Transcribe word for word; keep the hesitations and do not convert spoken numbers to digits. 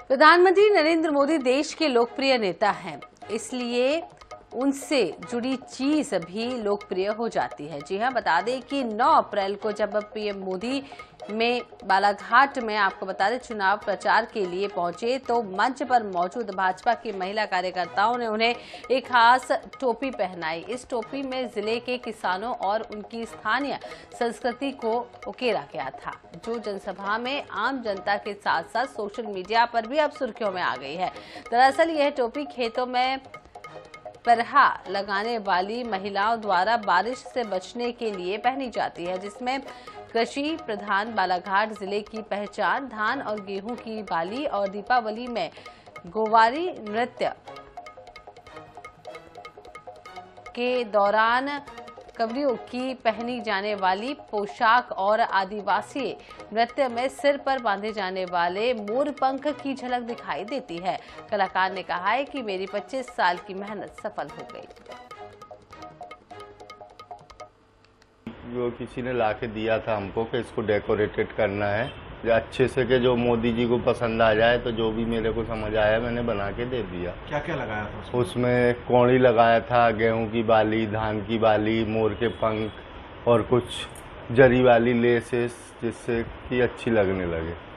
प्रधानमंत्री नरेंद्र मोदी देश के लोकप्रिय नेता हैं, इसलिए उनसे जुड़ी चीज भी लोकप्रिय हो जाती है। जी हां, बता दें कि नौ अप्रैल को जब पीएम मोदी में बालाघाट में आपको बता दें चुनाव प्रचार के लिए पहुंचे तो मंच पर मौजूद भाजपा की महिला कार्यकर्ताओं ने उन्हें एक खास टोपी पहनाई। इस टोपी में जिले के किसानों और उनकी स्थानीय संस्कृति को उकेरा गया था, जो जनसभा में आम जनता के साथ साथ सोशल मीडिया पर भी अब सुर्खियों में आ गई है। दरअसल यह टोपी खेतों में परहा लगाने वाली महिलाओं द्वारा बारिश से बचने के लिए पहनी जाती है, जिसमें कृषि प्रधान बालाघाट जिले की पहचान धान और गेहूं की बाली और दीपावली में गोवारी नृत्य के दौरान कवरियों की पहनी जाने वाली पोशाक और आदिवासी नृत्य में सिर पर बांधे जाने वाले मोर पंख की झलक दिखाई देती है। कलाकार ने कहा है कि मेरी पच्चीस साल की मेहनत सफल हो गई। जो किसी ने लाके दिया था हमको कि इसको डेकोरेटेड करना है अच्छे से, कि जो मोदी जी को पसंद आ जाए, तो जो भी मेरे को समझ आया मैंने बना के दे दिया। क्या क्या लगाया था उसमें? उसमें कौड़ी लगाया था, गेहूं की बाली, धान की बाली, मोर के पंख और कुछ जरी वाली लेसेस, जिससे कि अच्छी लगने लगे।